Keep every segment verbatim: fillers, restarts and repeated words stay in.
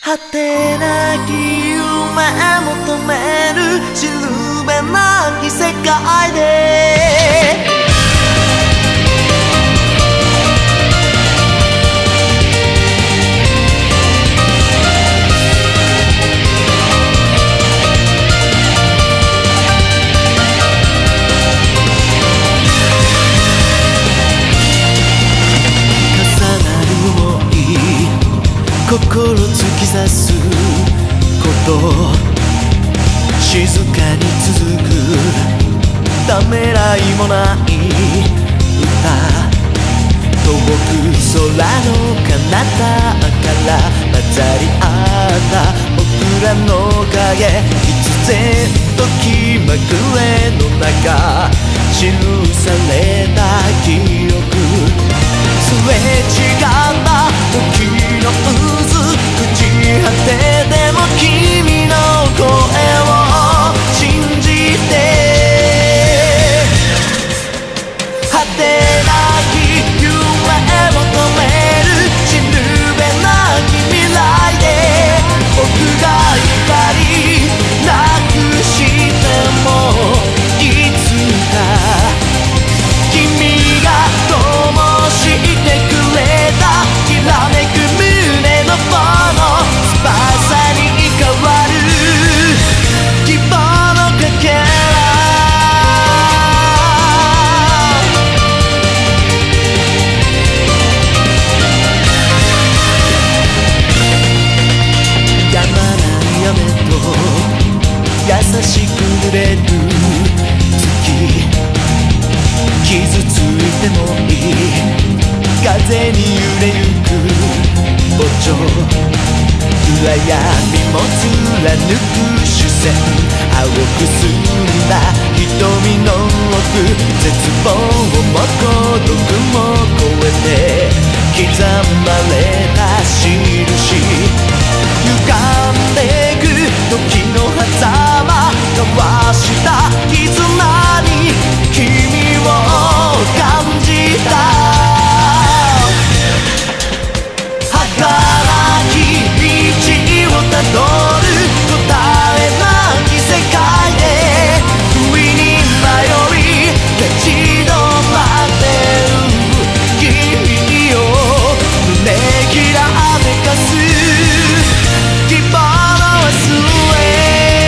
果てなき夢求めるしるべなき世界で心突き刺すこと静かに続くためらいもない歌遠く空の彼方から混ざり合った僕らの影必然と気まぐれの中記された記憶すれ違った時の渦朽ち果てでも君の声を信じて果てなき夢求める死ぬべなき未来で僕が光なくしてもいつか君が灯してくれたきらめく胸の炎翼に変わる希望のかけらやまない雨と優しく濡れる月傷ついてもいい風に揺れゆく歩調暗闇も貫く視線青く澄んだ瞳の奥絶望も孤独も超えて刻まれた印歪んでく時の狭間交わした絆に君を感じた儚き道をたどる答えなき世界で不意に迷い立ち止まってる君を胸きらめかす希望の明日へ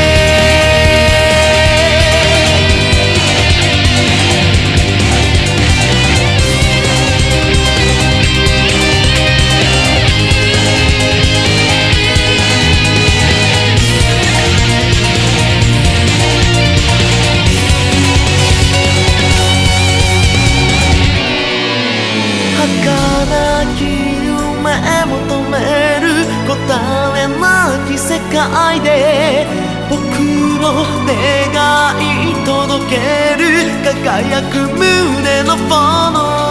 儚き夢求める答えなき世界で僕の願い届ける輝く胸の炎